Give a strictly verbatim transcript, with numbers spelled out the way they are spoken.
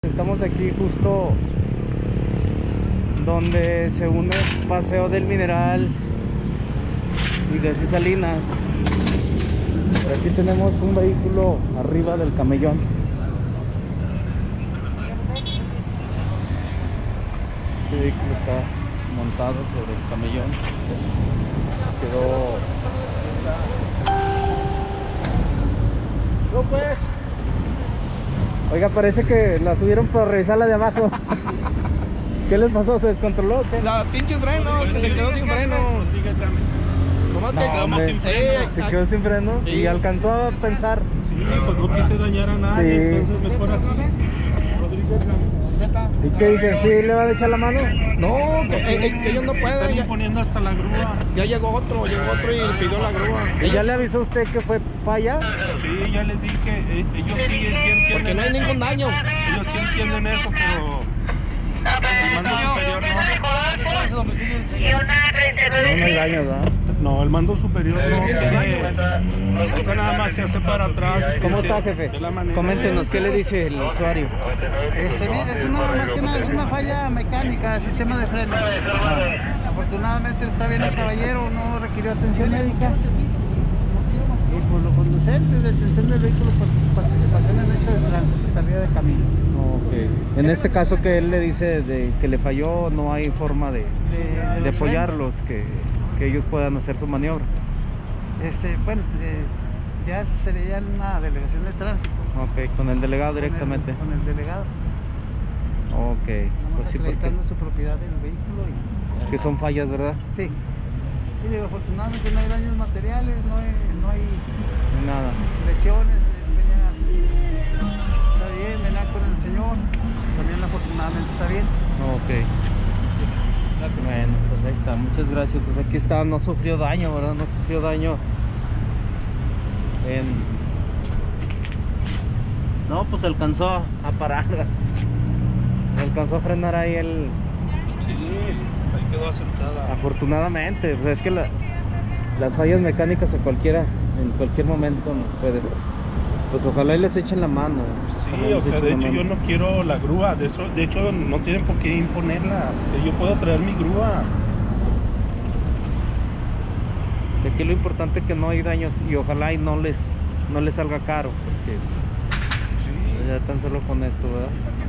Estamos aquí justo donde se une Paseo del Mineral y Gas y Salinas. Por aquí tenemos un vehículo arriba del camellón. Este vehículo está montado sobre el camellón. Quedó... No pues. Oiga, parece que la subieron para revisar la de abajo. ¿Qué les pasó? ¿Se descontroló? ¿Qué? La pinches frenos, que se quedó sin freno. Nomás No, que hombre, sin freno. se quedó sin frenos Sí. y alcanzó a pensar. Sí, pues no quise dañar a nadie, Sí. entonces mejor aquí. ¿Y qué dice? ¿Sí le van a echar la mano? No, que, eh, eh, que ellos no Están pueden. Ya, imponiendo hasta la grúa. ya llegó otro, llegó otro y le pidió la grúa. ¿Y ya le avisó usted que fue falla? Sí, ya les dije, eh, ellos sí, sí entienden Porque no hay eso. ningún daño. Ellos sí entienden eso, pero el mando superior no. No, no hay daño, ¿verdad? No, el mando superior no quiere. Esto nada más se hace para atrás. ¿Cómo de- está, jefe? de la manera- Coméntenos, ¿qué le dice el usuario? Este, mire, es una, más que nada es una falla mecánica, sistema de freno. Afortunadamente está bien el caballero, no requirió atención médica. Y por lo conducente, detención del vehículo por participación en hecho de tránsito, salida de camino. Okay. En este caso que él le dice de que le falló, no hay forma de, De, de los apoyarlos, que, que ellos puedan hacer su maniobra. frenos. Este, bueno, eh, ya eso sería en una delegación de tránsito. Ok, con el delegado con el- directamente. Con el, delegado. Ok, Vamos pues sí, porque acreditando su propiedad del vehículo y... que son fallas, ¿verdad? Sí. Sí, digo, afortunadamente no hay daños materiales, no hay, no hay Nada. lesiones, venía, está bien, venía con el señor, también afortunadamente está bien. Ok. Bueno, pues ahí está, muchas gracias. Pues aquí está, no sufrió daño, ¿verdad? No sufrió daño en... No, pues alcanzó a parar. Alcanzó a frenar ahí el... Sí, ahí quedó asentada. Afortunadamente, pues es que la- las fallas mecánicas a cualquiera, en cualquier momento nos pueden... Pues ojalá y les echen la mano. Ojalá Sí, o les sea, echen de la hecho mano. yo no quiero la grúa, de eso, de hecho no tienen por qué imponerla. O sea, yo puedo traer mi grúa. De aquí lo importante es que no hay daños y ojalá y no les, no les salga caro, porque Sí. ya tan solo con esto, ¿verdad?